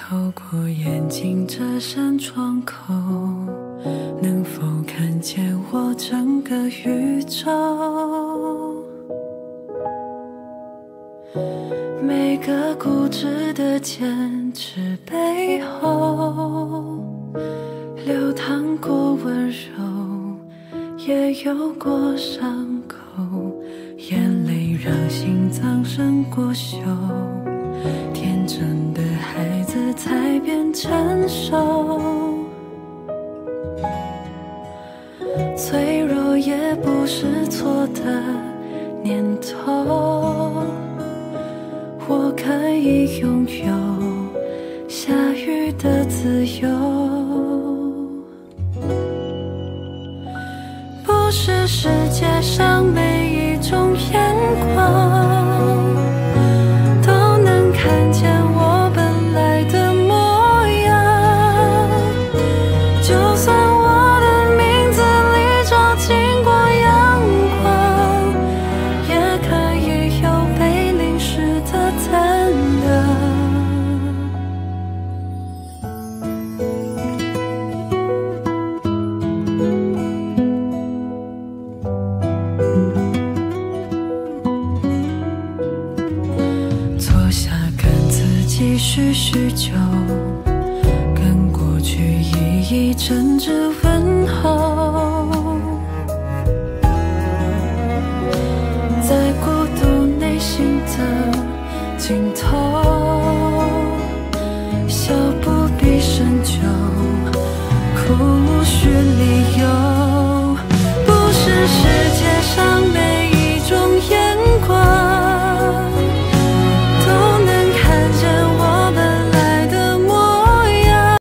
透过眼睛这扇窗口，能否看见我整个宇宙？每个固执的坚持背后，流淌过温柔，也有过伤口。眼泪让心脏生过锈，天真的孩子才变成熟。脆弱也不是错的念头，我可以拥有下雨的自由。不是世界上每一种眼光都能看见我本来的模样，就算我的名字里照进过阳光，也可以有被淋湿的担当。坐下跟自己叙叙旧，跟过去一一真挚问候，在孤独内心的尽头，笑不必深究，哭无需理由。